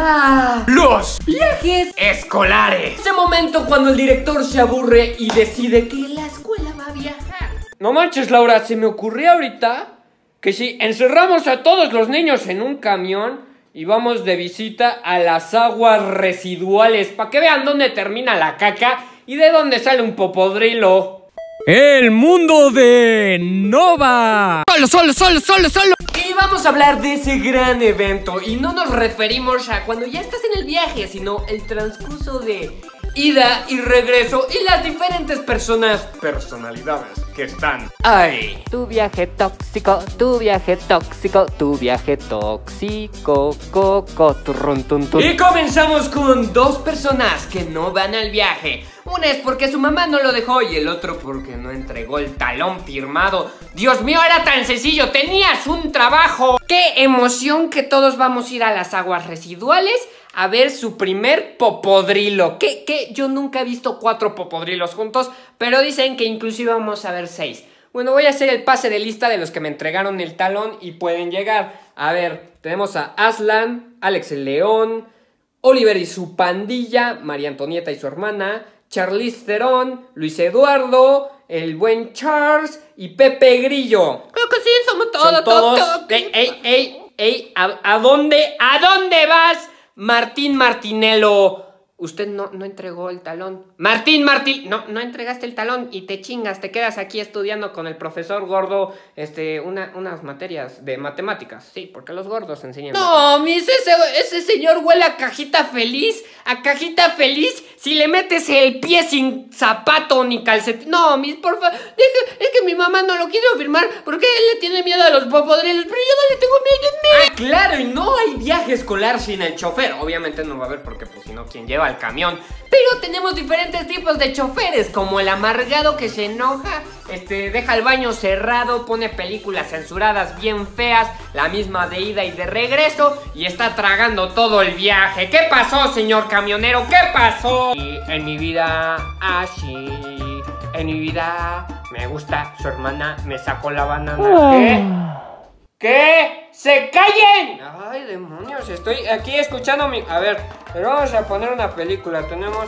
Los viajes escolares. Ese momento cuando el director se aburre y decide que la escuela va a viajar. No manches, Laura, se me ocurrió ahorita que si encerramos a todos los niños en un camión y vamos de visita a las aguas residuales para que vean dónde termina la caca y de dónde sale un popodrilo. El mundo de Nova. Solo. Y vamos a hablar de ese gran evento. Y no nos referimos a cuando ya estás en el viaje, sino el transcurso de ida y regreso y las diferentes personalidades que están ahí. Tu viaje tóxico, tu viaje tóxico, tu viaje tóxico, Y comenzamos con dos personas que no van al viaje. Una es porque su mamá no lo dejó y el otro porque no entregó el talón firmado. Dios mío, era tan sencillo, tenías un trabajo. ¡Qué emoción que todos vamos a ir a las aguas residuales a ver su primer popodrilo! Que yo nunca he visto 4 popodrilos juntos, pero dicen que inclusive vamos a ver 6. Bueno, voy a hacer el pase de lista de los que me entregaron el talón y pueden llegar. A ver, tenemos a Aslan, Alex el León, Oliver y su pandilla, María Antonieta y su hermana, Charlize Theron, Luis Eduardo, el buen Charles y Pepe Grillo. Creo que sí, somos todos. Ey, ¿a dónde vas, Martín Martinello? Usted no entregó el talón. Martín, no entregaste el talón y te chingas, te quedas aquí estudiando con el profesor gordo, unas materias de matemáticas. Sí, porque los gordos enseñan. No, ese señor huele a cajita feliz, si le metes el pie sin zapato ni calcetín. No, por favor, es que mi mamá no lo quiso firmar porque él le tiene miedo a los popodrilos, pero yo no le tengo miedo. Ah, claro, y no hay viaje escolar sin el chofer. Obviamente no va a haber porque pues si no, ¿quién lleva el camión? Pero tenemos diferentes tipos de choferes, como el amargado que se enoja, deja el baño cerrado, pone películas censuradas bien feas, la misma de ida y de regreso, y está tragando todo el viaje. ¿Qué pasó, señor camionero? ¿Qué pasó? Y en mi vida, así, en mi vida, me gusta su hermana, me sacó la banana. ¿Qué? ¡Se callen! Ay, demonios, estoy aquí escuchando mi... A ver, pero vamos a poner una película. Tenemos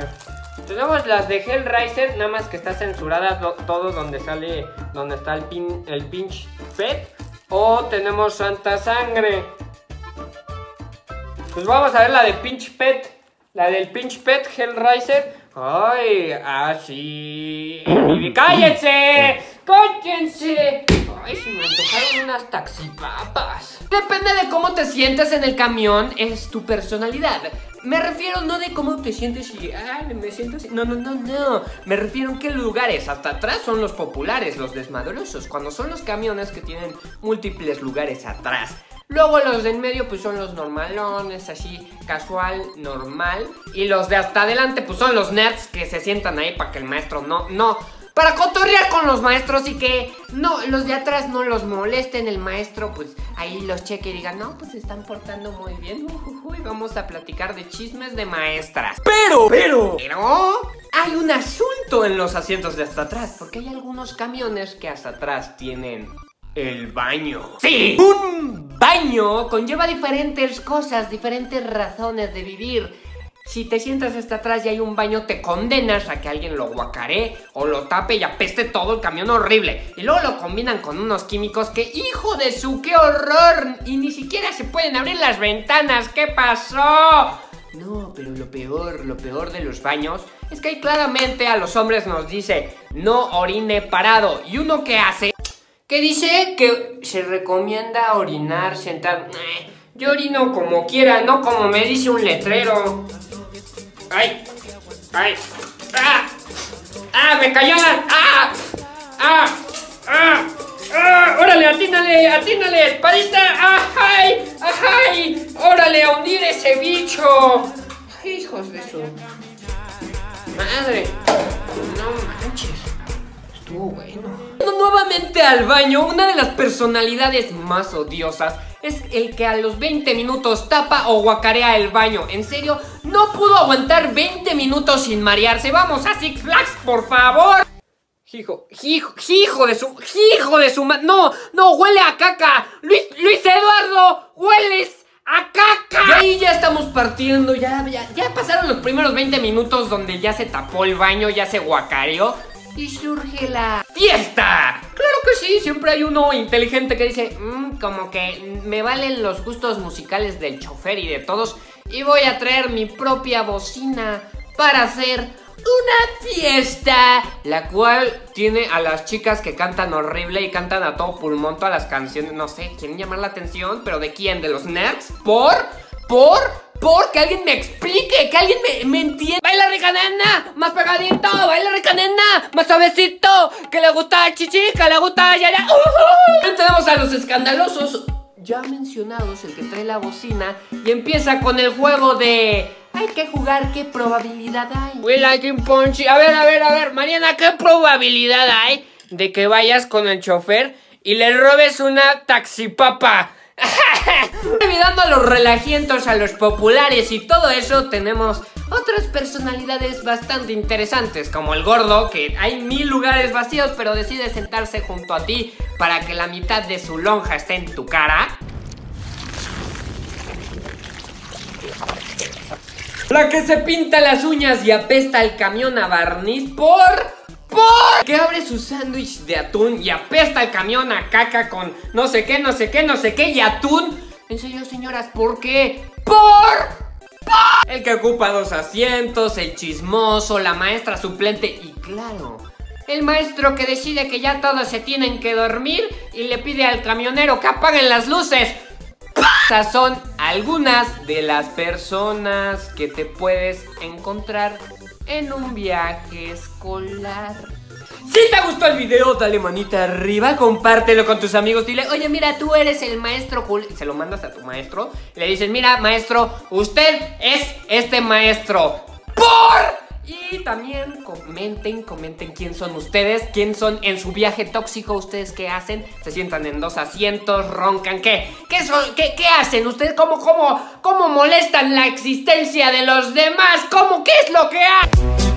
las de Hellraiser, nada más que está censurada todo donde está el pinch pet. O tenemos Santa Sangre. Pues vamos a ver la de Pinch Pet. La del Pinch Pet Hellraiser. Ay, así. ¡Cállense! ¡Cállense! Ay, se me antojaron unas taxipapas. Depende de cómo te sientes en el camión, es tu personalidad. Me refiero no de cómo te sientes y... me siento así. No. Me refiero en qué lugares. Hasta atrás son los populares, los desmadrosos. Cuando son los camiones que tienen múltiples lugares atrás. Luego los de en medio pues son los normalones, así, casual, normal. Y los de hasta adelante pues son los nerds que se sientan ahí para que el maestro no... Para cotorrear con los maestros y que los de atrás no los molesten. El maestro pues ahí los cheque y diga, no, pues se están portando muy bien. Vamos a platicar de chismes de maestras. Pero hay un asunto en los asientos de hasta atrás, porque hay algunos camiones que hasta atrás tienen el baño. ¡Sí! Un baño conlleva diferentes cosas, diferentes razones de vivir. Si te sientas hasta atrás y hay un baño, te condenas a que alguien lo guacaree o lo tape y apeste todo el camión horrible. Y luego lo combinan con unos químicos que, ¡hijo de su, qué horror! Y ni siquiera se pueden abrir las ventanas. ¿Qué pasó? No, pero lo peor de los baños es que ahí claramente a los hombres nos dice, no orine parado. ¿Y uno qué hace? Que dice que se recomienda orinar sentado. Yo orino como quiera, no como me dice un letrero. ¡Ay! ¡Me cayó la... ¡Órale, atínale, espadita! ¡Ay! ¡Órale, a hundir ese bicho! ¡Hijos de su... madre! No manches. Estuvo bueno. Nuevamente al baño, una de las personalidades más odiosas es el que a los 20 minutos tapa o guacarea el baño. En serio, no pudo aguantar 20 minutos sin marearse. Vamos a Six Flags, por favor. Hijo de su... No, huele a caca. Luis Eduardo, hueles ¡A caca! Y ahí ya estamos partiendo, ya pasaron los primeros 20 minutos donde ya se tapó el baño, ya se guacareó y surge la fiesta. Claro que sí, siempre hay uno inteligente que dice, como que me valen los gustos musicales del chofer y de todos y voy a traer mi propia bocina para hacer una fiesta, la cual tiene a las chicas que cantan horrible y cantan a todo pulmón todas las canciones. No sé, quieren llamar la atención, pero ¿de quién? ¿De los nerds? Que alguien me explique, que alguien me entienda. Baila rica nena, más pegadito, baila rica nena, más suavecito, que le gusta el chichi, que le gusta ya. Tenemos a los escandalosos ya mencionados, el que trae la bocina y empieza con el juego de hay que jugar, ¿qué probabilidad hay? We like him punchy. A ver, Mariana, ¿qué probabilidad hay de que vayas con el chofer y le robes una taxipapa? Olvidando a los relajientos, a los populares y todo eso, tenemos otras personalidades bastante interesantes, como el gordo, que hay 1000 lugares vacíos, pero decide sentarse junto a ti para que la mitad de su lonja esté en tu cara. La que se pinta las uñas y apesta el camión a barniz que abre su sándwich de atún y apesta el camión a caca con no sé qué y atún. En serio, señoras, ¿por qué? El que ocupa 2 asientos, el chismoso, la maestra suplente y claro, el maestro que decide que ya todos se tienen que dormir y le pide al camionero que apaguen las luces. Estas son algunas de las personas que te puedes encontrar en un viaje escolar. Si te gustó el video, dale manita arriba, compártelo con tus amigos, dile, oye, mira, tú eres el maestro cool. Se lo mandas a tu maestro, le dices, mira, maestro, usted es este maestro. Y también comenten quién son ustedes, quién son en su viaje tóxico, ustedes qué hacen, se sientan en 2 asientos, roncan, ¿qué hacen? ¿Ustedes cómo molestan la existencia de los demás? ¿Qué es lo que hacen?